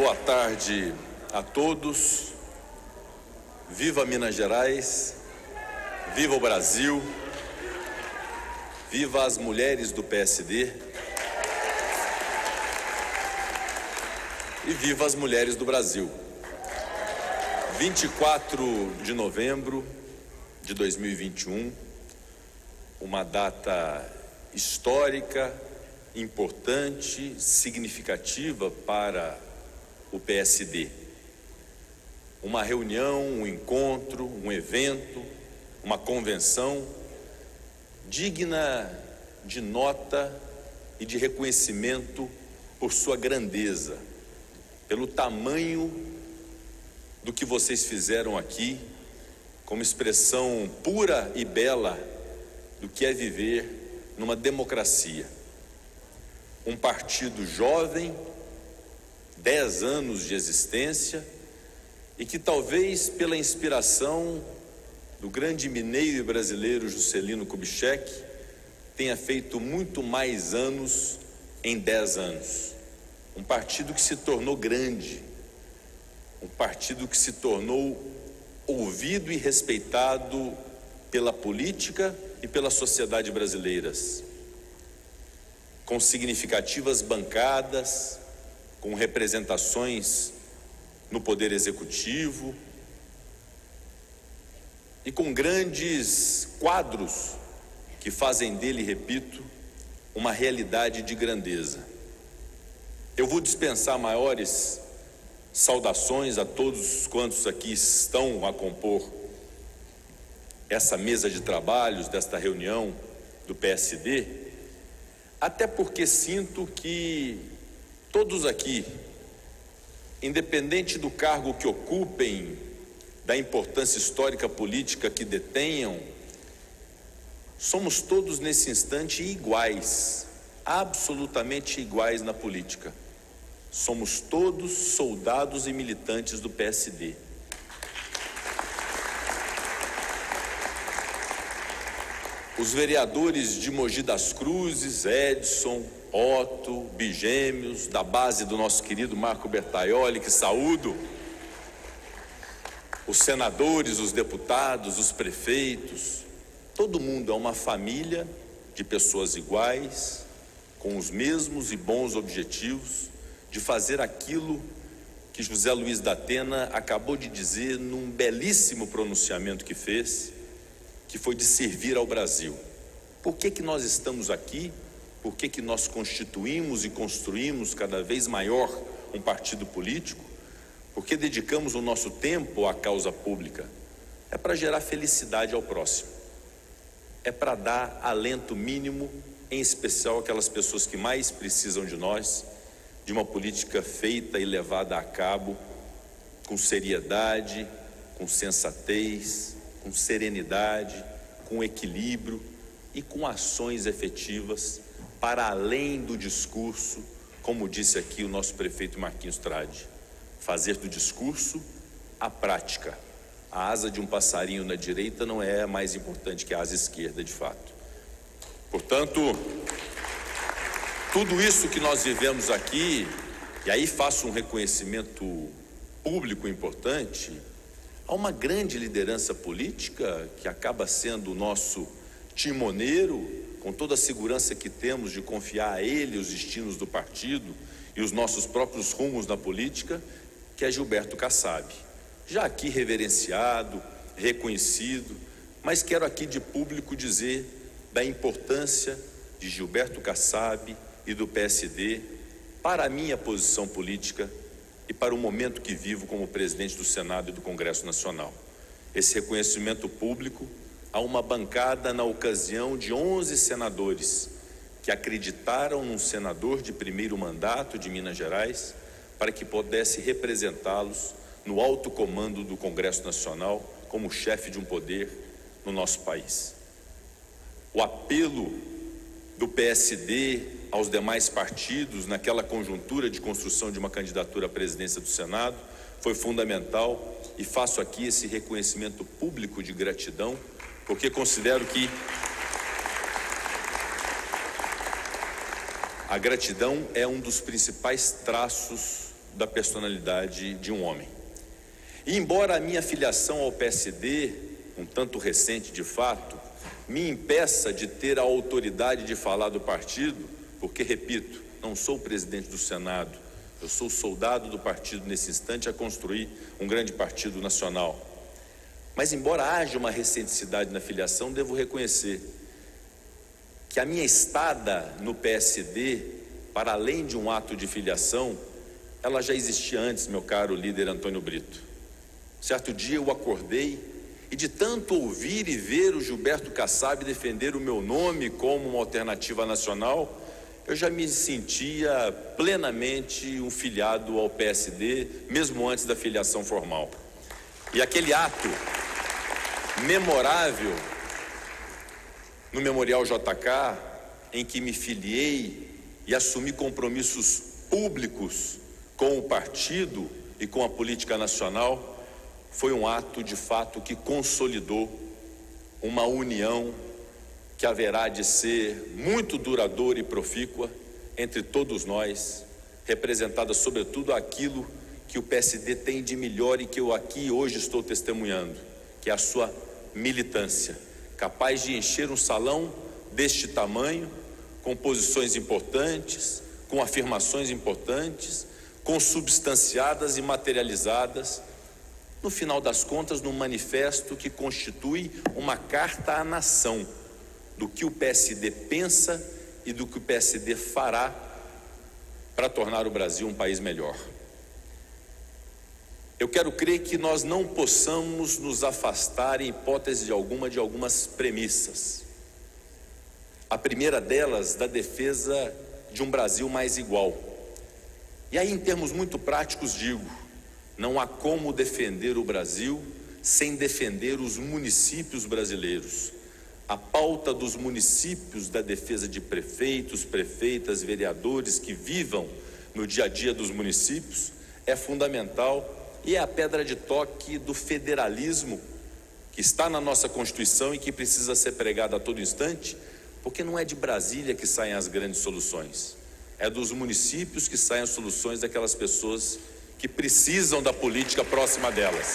boa tarde a todos. Viva Minas Gerais, viva o Brasil, viva as mulheres do PSD e viva as mulheres do Brasil. 24 de novembro de 2021, uma data histórica, importante, significativa para o PSD. Uma reunião, um encontro, um evento, uma convenção digna de nota e de reconhecimento por sua grandeza, pelo tamanho do que vocês fizeram aqui, como expressão pura e bela do que é viver numa democracia. Um partido jovem, 10 anos de existência, e que talvez pela inspiração do grande mineiro e brasileiro Juscelino Kubitschek tenha feito muito mais anos em 10 anos. Um partido que se tornou grande, um partido que se tornou ouvido e respeitado pela política e pela sociedade brasileiras, com significativas bancadas, com representações no Poder Executivo e com grandes quadros que fazem dele, repito, uma realidade de grandeza. Eu vou dispensar maiores saudações a todos quantos aqui estão a compor essa mesa de trabalhos desta reunião do PSD, até porque sinto que todos aqui, independente do cargo que ocupem, da importância histórica política que detenham, somos todos nesse instante iguais, absolutamente iguais na política. Somos todos soldados e militantes do PSD. Os vereadores de Mogi das Cruzes, Edson, Otto, Bigêmeos, da base do nosso querido Marco Bertaioli, que saúdo, os senadores, os deputados, os prefeitos, todo mundo é uma família de pessoas iguais, com os mesmos e bons objetivos de fazer aquilo que José Luiz da Atena acabou de dizer num belíssimo pronunciamento que fez, que foi de servir ao Brasil. Por que nós estamos aqui? Por que nós constituímos e construímos cada vez maior um partido político? Por que dedicamos o nosso tempo à causa pública? É para gerar felicidade ao próximo. É para dar alento mínimo, em especial aquelas pessoas que mais precisam de nós, de uma política feita e levada a cabo com seriedade, com sensatez, com serenidade, com equilíbrio e com ações efetivas para além do discurso, como disse aqui o nosso prefeito Marquinhos Trade, fazer do discurso a prática. A asa de um passarinho na direita não é mais importante que a asa esquerda, de fato. Portanto, tudo isso que nós vivemos aqui, e aí faço um reconhecimento público importante, há uma grande liderança política que acaba sendo o nosso timoneiro, com toda a segurança que temos de confiar a ele os destinos do partido e os nossos próprios rumos na política, que é Gilberto Kassab. Já aqui reverenciado, reconhecido, mas quero aqui de público dizer da importância de Gilberto Kassab e do PSD para a minha posição política e para o momento que vivo como presidente do Senado e do Congresso Nacional. Esse reconhecimento público a uma bancada na ocasião de 11 senadores que acreditaram num senador de primeiro mandato de Minas Gerais para que pudesse representá-los no alto comando do Congresso Nacional como chefe de um poder no nosso país. O apelo do PSD aos demais partidos naquela conjuntura de construção de uma candidatura à presidência do Senado foi fundamental e faço aqui esse reconhecimento público de gratidão, porque considero que a gratidão é um dos principais traços da personalidade de um homem. E embora a minha filiação ao PSD, um tanto recente de fato, me impeça de ter a autoridade de falar do partido, porque, repito, não sou o presidente do Senado, eu sou soldado do partido nesse instante a construir um grande partido nacional. Mas embora haja uma recenticidade na filiação, devo reconhecer que a minha estada no PSD, para além de um ato de filiação, ela já existia antes, meu caro líder Antônio Brito. Certo dia eu acordei e, de tanto ouvir e ver o Gilberto Kassab defender o meu nome como uma alternativa nacional, eu já me sentia plenamente um filiado ao PSD, mesmo antes da filiação formal. E aquele ato memorável no Memorial JK, em que me filiei e assumi compromissos públicos com o partido e com a política nacional, foi um ato de fato que consolidou uma união que haverá de ser muito duradoura e profícua entre todos nós, representada sobretudo aquilo que o PSD tem de melhor e que eu aqui hoje estou testemunhando, que é a sua militância, capaz de encher um salão deste tamanho, com posições importantes, com afirmações importantes, consubstanciadas e materializadas, no final das contas, num manifesto que constitui uma carta à nação do que o PSD pensa e do que o PSD fará para tornar o Brasil um país melhor. Eu quero crer que nós não possamos nos afastar, em hipótese alguma, de algumas premissas. A primeira delas, da defesa de um Brasil mais igual. E aí, em termos muito práticos, digo: não há como defender o Brasil sem defender os municípios brasileiros. A pauta dos municípios, da defesa de prefeitos, prefeitas, vereadores que vivam no dia a dia dos municípios, é fundamental e é a pedra de toque do federalismo que está na nossa Constituição e que precisa ser pregada a todo instante, porque não é de Brasília que saem as grandes soluções, é dos municípios que saem as soluções daquelas pessoas que precisam da política próxima delas.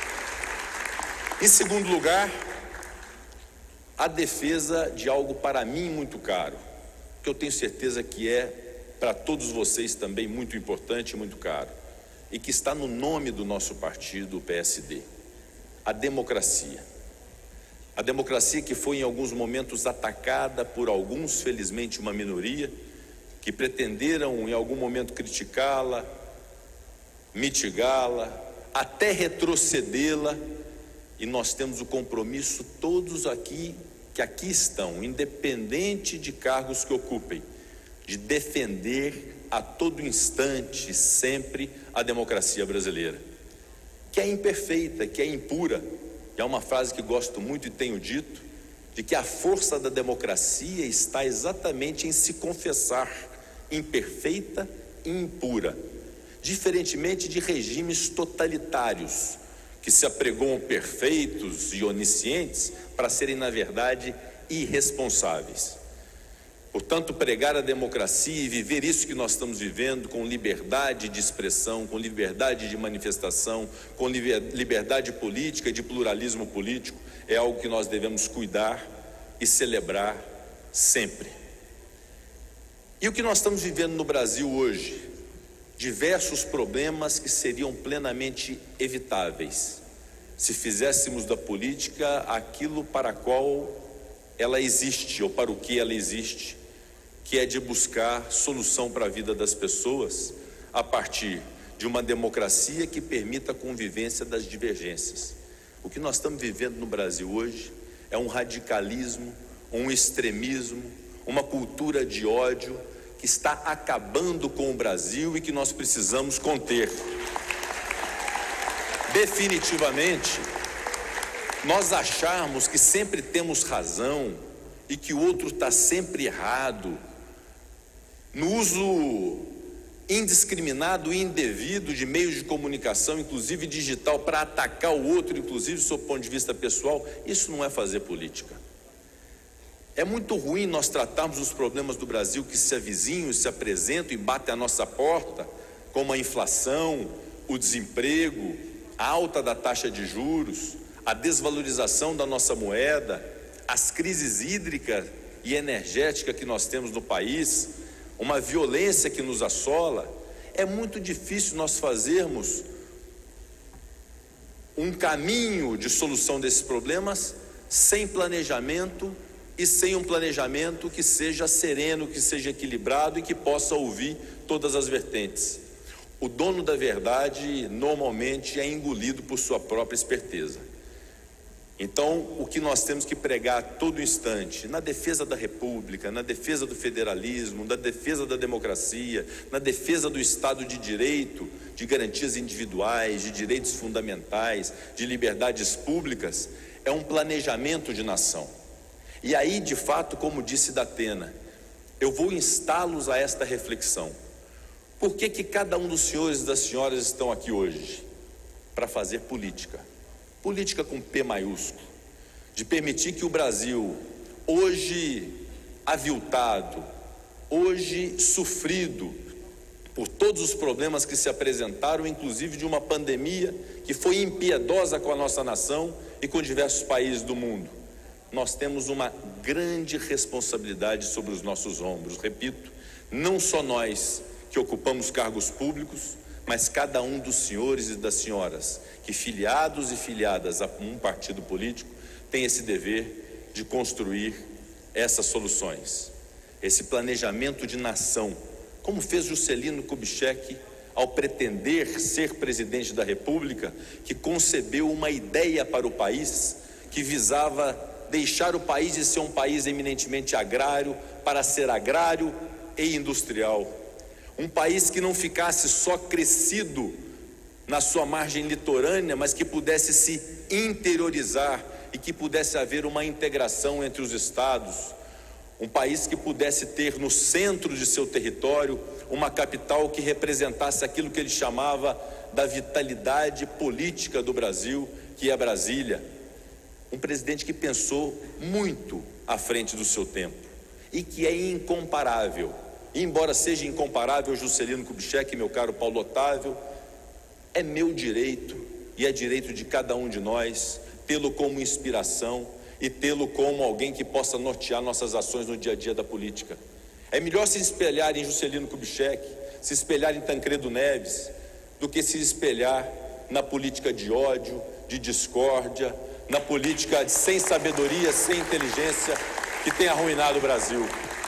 Em segundo lugar, a defesa de algo para mim muito caro, que eu tenho certeza que é para todos vocês também muito importante e muito caro, e que está no nome do nosso partido, o PSD: a democracia. A democracia que foi em alguns momentos atacada por alguns, felizmente uma minoria, que pretenderam em algum momento criticá-la, mitigá-la, até retrocedê-la, e nós temos o compromisso, todos aqui que aqui estão, independente de cargos que ocupem, de defender a todo instante, sempre, a democracia brasileira, que é imperfeita, que é impura. E é uma frase que gosto muito e tenho dito, de que a força da democracia está exatamente em se confessar imperfeita e impura, diferentemente de regimes totalitários, que se apregoam perfeitos e oniscientes para serem, na verdade, irresponsáveis. Portanto, pregar a democracia e viver isso que nós estamos vivendo, com liberdade de expressão, com liberdade de manifestação, com liberdade política e de pluralismo político, é algo que nós devemos cuidar e celebrar sempre. E o que nós estamos vivendo no Brasil hoje? Diversos problemas que seriam plenamente evitáveis se fizéssemos da política aquilo para qual ela existe, ou para o que ela existe, que é de buscar solução para a vida das pessoas a partir de uma democracia que permita a convivência das divergências. O que nós estamos vivendo no Brasil hoje é um radicalismo, um extremismo, uma cultura de ódio que está acabando com o Brasil e que nós precisamos conter. Definitivamente, nós acharmos que sempre temos razão e que o outro está sempre errado, no uso indiscriminado e indevido de meios de comunicação, inclusive digital, para atacar o outro, inclusive do seu ponto de vista pessoal, isso não é fazer política. É muito ruim nós tratarmos os problemas do Brasil que se avizinham, se apresentam e batem à nossa porta como a inflação, o desemprego, a alta da taxa de juros, a desvalorização da nossa moeda, as crises hídrica e energética que nós temos no país, uma violência que nos assola, é muito difícil nós fazermos um caminho de solução desses problemas sem planejamento e sem um planejamento que seja sereno, que seja equilibrado e que possa ouvir todas as vertentes. O dono da verdade normalmente é engolido por sua própria esperteza. Então, o que nós temos que pregar a todo instante, na defesa da República, na defesa do federalismo, na defesa da democracia, na defesa do Estado de Direito, de garantias individuais, de direitos fundamentais, de liberdades públicas, é um planejamento de nação. E aí, de fato, como disse Datena, eu vou instá-los a esta reflexão. Por que cada um dos senhores e das senhoras estão aqui hoje? Para fazer política. Política com P maiúsculo, de permitir que o Brasil, hoje aviltado, hoje sofrido por todos os problemas que se apresentaram, inclusive de uma pandemia que foi impiedosa com a nossa nação e com diversos países do mundo, nós temos uma grande responsabilidade sobre os nossos ombros. Repito, não só nós que ocupamos cargos públicos, mas cada um dos senhores e das senhoras que, filiados e filiadas a um partido político, tem esse dever de construir essas soluções, esse planejamento de nação, como fez Juscelino Kubitschek ao pretender ser presidente da República, que concebeu uma ideia para o país que visava deixar o país de ser um país eminentemente agrário para ser agrário e industrial. Um país que não ficasse só crescido na sua margem litorânea, mas que pudesse se interiorizar e que pudesse haver uma integração entre os estados. Um país que pudesse ter no centro de seu território uma capital que representasse aquilo que ele chamava da vitalidade política do Brasil, que é Brasília. Um presidente que pensou muito à frente do seu tempo e que é incomparável. E embora seja incomparável Juscelino Kubitschek, meu caro Paulo Otávio, é meu direito e é direito de cada um de nós tê-lo como inspiração e tê-lo como alguém que possa nortear nossas ações no dia a dia da política. É melhor se espelhar em Juscelino Kubitschek, se espelhar em Tancredo Neves, do que se espelhar na política de ódio, de discórdia, na política de sem sabedoria, sem inteligência, que tem arruinado o Brasil.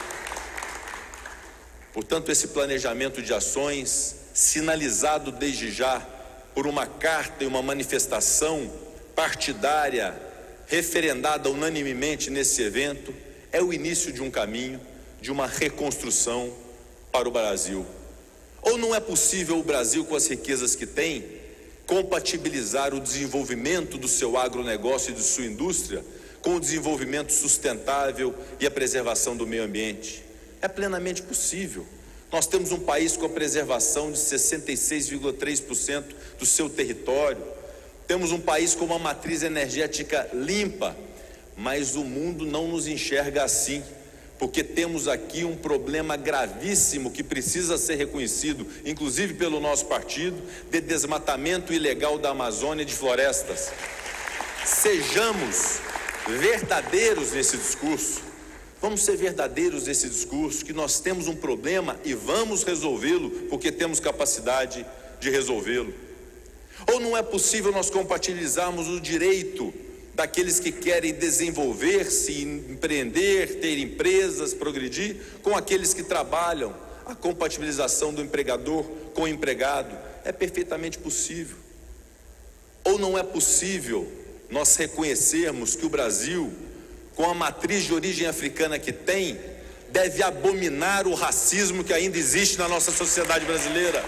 Portanto, esse planejamento de ações, sinalizado desde já por uma carta e uma manifestação partidária, referendada unanimemente nesse evento, é o início de um caminho, de uma reconstrução para o Brasil. Ou não é possível o Brasil, com as riquezas que tem, compatibilizar o desenvolvimento do seu agronegócio e de sua indústria com o desenvolvimento sustentável e a preservação do meio ambiente? É plenamente possível. Nós temos um país com a preservação de 66,3% do seu território. Temos um país com uma matriz energética limpa, mas o mundo não nos enxerga assim, porque temos aqui um problema gravíssimo que precisa ser reconhecido, inclusive pelo nosso partido, de desmatamento ilegal da Amazônia e de florestas. Sejamos verdadeiros nesse discurso. Vamos ser verdadeiros nesse discurso, que nós temos um problema e vamos resolvê-lo, porque temos capacidade de resolvê-lo. Ou não é possível nós compatibilizarmos o direito daqueles que querem desenvolver-se, empreender, ter empresas, progredir, com aqueles que trabalham? A compatibilização do empregador com o empregado é perfeitamente possível. Ou não é possível nós reconhecermos que o Brasil, com a matriz de origem africana que tem, deve abominar o racismo que ainda existe na nossa sociedade brasileira?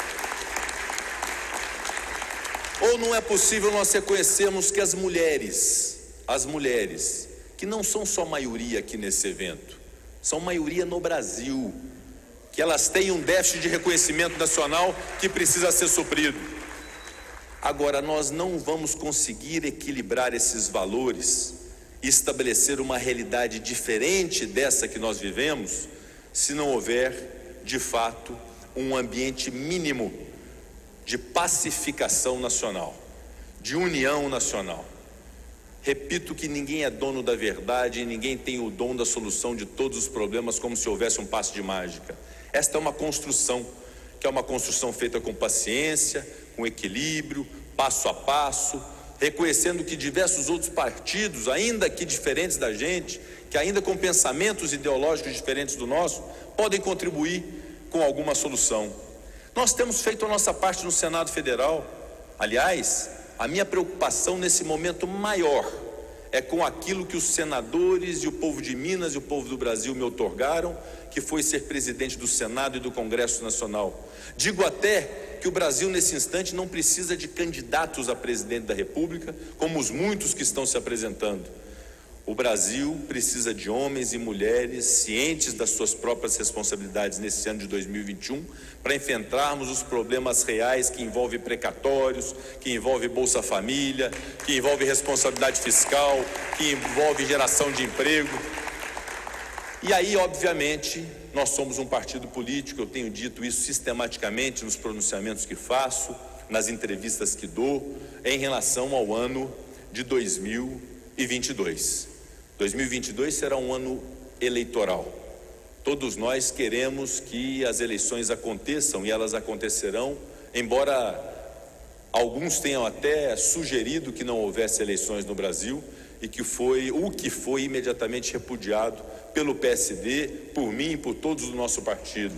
Ou não é possível nós reconhecermos que as mulheres, que não são só maioria aqui nesse evento, são maioria no Brasil, que elas têm um déficit de reconhecimento nacional que precisa ser suprido. Agora, nós não vamos conseguir equilibrar esses valores e estabelecer uma realidade diferente dessa que nós vivemos, se não houver, de fato, um ambiente mínimo de pacificação nacional, de união nacional. Repito que ninguém é dono da verdade e ninguém tem o dom da solução de todos os problemas como se houvesse um passe de mágica. Esta é uma construção, que é uma construção feita com paciência, com equilíbrio, passo a passo, reconhecendo que diversos outros partidos, ainda que diferentes da gente, que ainda com pensamentos ideológicos diferentes do nosso, podem contribuir com alguma solução. Nós temos feito a nossa parte no Senado Federal. Aliás, a minha preocupação nesse momento maior é com aquilo que os senadores e o povo de Minas e o povo do Brasil me outorgaram, que foi ser presidente do Senado e do Congresso Nacional. Digo até que o Brasil nesse instante não precisa de candidatos a presidente da República, como os muitos que estão se apresentando. O Brasil precisa de homens e mulheres cientes das suas próprias responsabilidades nesse ano de 2021 para enfrentarmos os problemas reais que envolvem precatórios, que envolvem Bolsa Família, que envolvem responsabilidade fiscal, que envolvem geração de emprego. E aí, obviamente, nós somos um partido político, eu tenho dito isso sistematicamente nos pronunciamentos que faço, nas entrevistas que dou, em relação ao ano de 2022. 2022 será um ano eleitoral. Todos nós queremos que as eleições aconteçam e elas acontecerão, embora alguns tenham até sugerido que não houvesse eleições no Brasil e que foi imediatamente repudiado pelo PSD, por mim e por todos do nosso partido.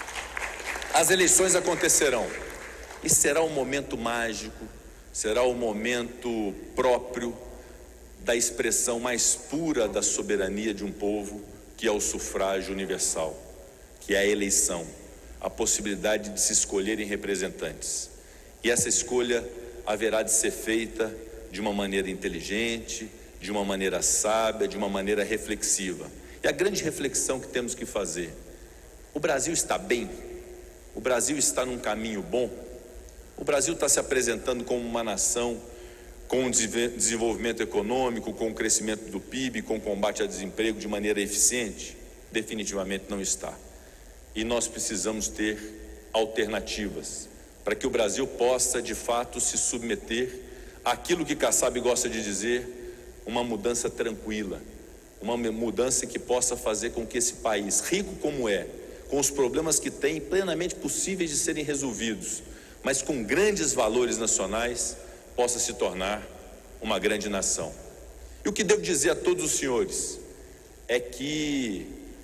As eleições acontecerão e será um momento mágico, será um momento próprio da expressão mais pura da soberania de um povo, que é o sufrágio universal, que é a eleição, a possibilidade de se escolherem representantes. E essa escolha haverá de ser feita de uma maneira inteligente, de uma maneira sábia, de uma maneira reflexiva. E a grande reflexão que temos que fazer: o Brasil está bem? O Brasil está num caminho bom? O Brasil está se apresentando como uma nação com o desenvolvimento econômico, com o crescimento do PIB, com o combate ao desemprego de maneira eficiente? Definitivamente não está. E nós precisamos ter alternativas para que o Brasil possa, de fato, se submeter àquilo que Kassab gosta de dizer, uma mudança tranquila, uma mudança que possa fazer com que esse país, rico como é, com os problemas que tem, plenamente possíveis de serem resolvidos, mas com grandes valores nacionais, possa se tornar uma grande nação. E o que devo dizer a todos os senhores é que,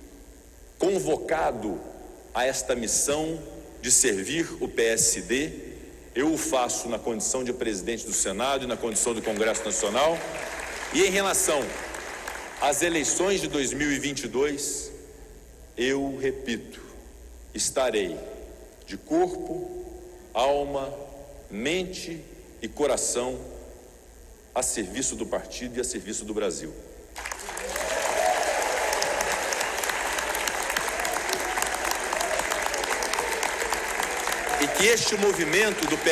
convocado a esta missão de servir o PSD, eu o faço na condição de presidente do Senado e na condição do Congresso Nacional. E em relação às eleições de 2022, eu repito, estarei de corpo, alma, mente e coração a serviço do partido e a serviço do Brasil. E que este movimento do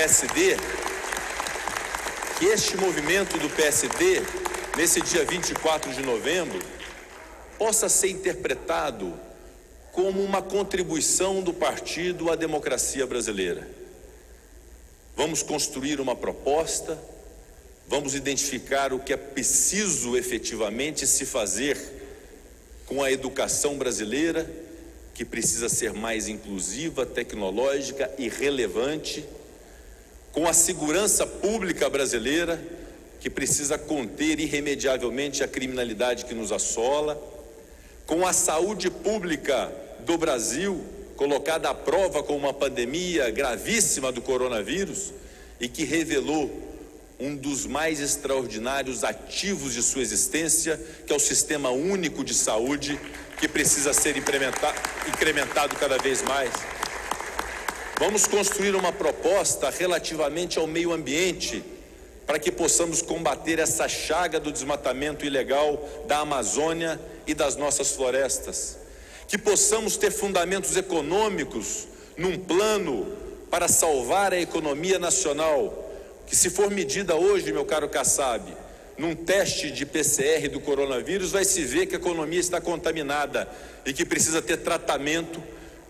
PSD, nesse dia 24 de novembro, possa ser interpretado como uma contribuição do partido à democracia brasileira. Vamos construir uma proposta, vamos identificar o que é preciso efetivamente se fazer com a educação brasileira, que precisa ser mais inclusiva, tecnológica e relevante, com a segurança pública brasileira, que precisa conter irremediavelmente a criminalidade que nos assola, com a saúde pública do Brasil, colocada à prova com uma pandemia gravíssima do coronavírus e que revelou um dos mais extraordinários ativos de sua existência, que é o Sistema Único de Saúde, que precisa ser incrementado cada vez mais. Vamos construir uma proposta relativamente ao meio ambiente, para que possamos combater essa chaga do desmatamento ilegal da Amazônia e das nossas florestas. Que possamos ter fundamentos econômicos num plano para salvar a economia nacional, que, se for medida hoje, meu caro Kassab, num teste de PCR do coronavírus, vai se ver que a economia está contaminada e que precisa ter tratamento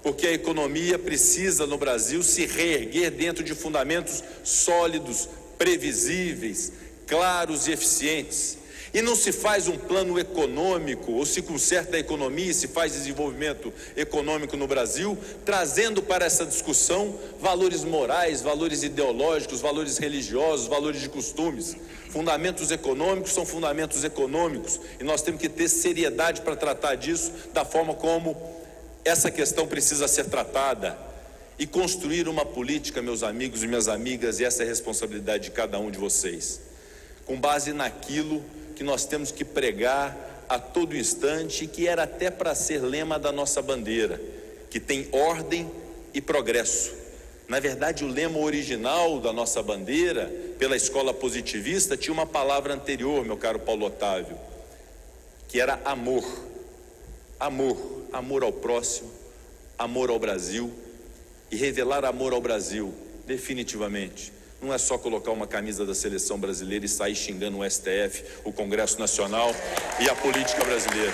porque a economia precisa, no Brasil, se reerguer dentro de fundamentos sólidos, previsíveis, claros e eficientes. E não se faz um plano econômico, ou se conserta a economia e se faz desenvolvimento econômico no Brasil, trazendo para essa discussão valores morais, valores ideológicos, valores religiosos, valores de costumes. Fundamentos econômicos são fundamentos econômicos, e nós temos que ter seriedade para tratar disso da forma como essa questão precisa ser tratada. E construir uma política, meus amigos e minhas amigas, e essa é a responsabilidade de cada um de vocês, com base naquilo que nós temos que pregar a todo instante, que era até para ser lema da nossa bandeira, que tem ordem e progresso. Na verdade, o lema original da nossa bandeira, pela escola positivista, tinha uma palavra anterior, meu caro Paulo Otávio, que era amor. Amor, amor ao próximo, amor ao Brasil. E revelar amor ao Brasil, definitivamente, não é só colocar uma camisa da seleção brasileira e sair xingando o STF, o Congresso Nacional e a política brasileira.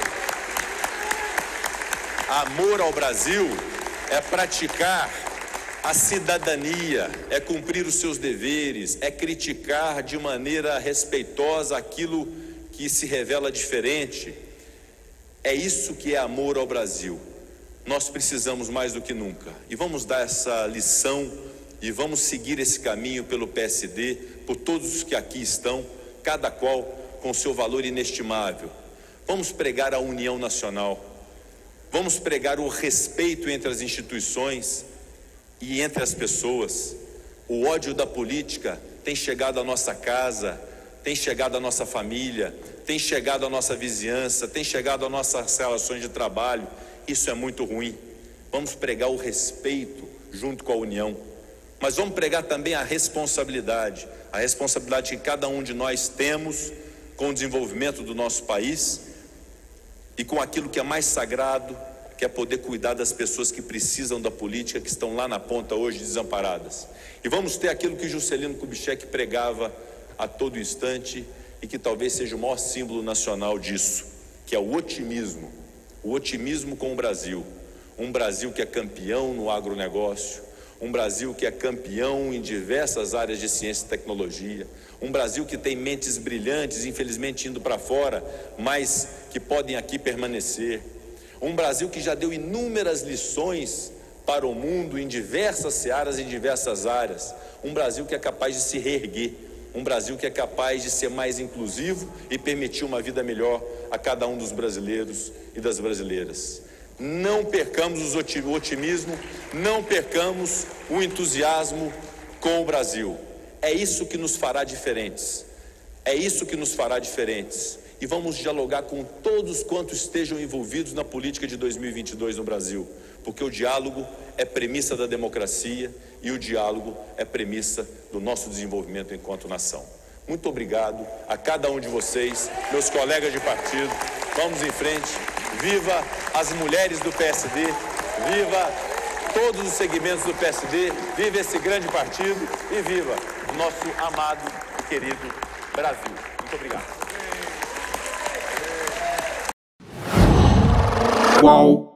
Amor ao Brasil é praticar a cidadania, é cumprir os seus deveres, é criticar de maneira respeitosa aquilo que se revela diferente. É isso que é amor ao Brasil. Nós precisamos mais do que nunca. E vamos dar essa lição e vamos seguir esse caminho pelo PSD, por todos os que aqui estão, cada qual com seu valor inestimável. Vamos pregar a união nacional. Vamos pregar o respeito entre as instituições e entre as pessoas. O ódio da política tem chegado à nossa casa, tem chegado à nossa família, tem chegado à nossa vizinhança, tem chegado às nossas relações de trabalho. Isso é muito ruim. Vamos pregar o respeito junto com a união. Mas vamos pregar também a responsabilidade que cada um de nós temos com o desenvolvimento do nosso país e com aquilo que é mais sagrado, que é poder cuidar das pessoas que precisam da política, que estão lá na ponta hoje desamparadas. E vamos ter aquilo que Juscelino Kubitschek pregava a todo instante e que talvez seja o maior símbolo nacional disso, que é o otimismo com o Brasil. Um Brasil que é campeão no agronegócio, um Brasil que é campeão em diversas áreas de ciência e tecnologia, um Brasil que tem mentes brilhantes, infelizmente indo para fora, mas que podem aqui permanecer, um Brasil que já deu inúmeras lições para o mundo em diversas searas e diversas áreas, um Brasil que é capaz de se reerguer, um Brasil que é capaz de ser mais inclusivo e permitir uma vida melhor a cada um dos brasileiros e das brasileiras. Não percamos o otimismo, não percamos o entusiasmo com o Brasil. É isso que nos fará diferentes. É isso que nos fará diferentes. E vamos dialogar com todos quantos estejam envolvidos na política de 2022 no Brasil, porque o diálogo é premissa da democracia e o diálogo é premissa do nosso desenvolvimento enquanto nação. Muito obrigado a cada um de vocês, meus colegas de partido. Vamos em frente. Viva as mulheres do PSD, viva todos os segmentos do PSD, viva esse grande partido e viva o nosso amado e querido Brasil. Muito obrigado.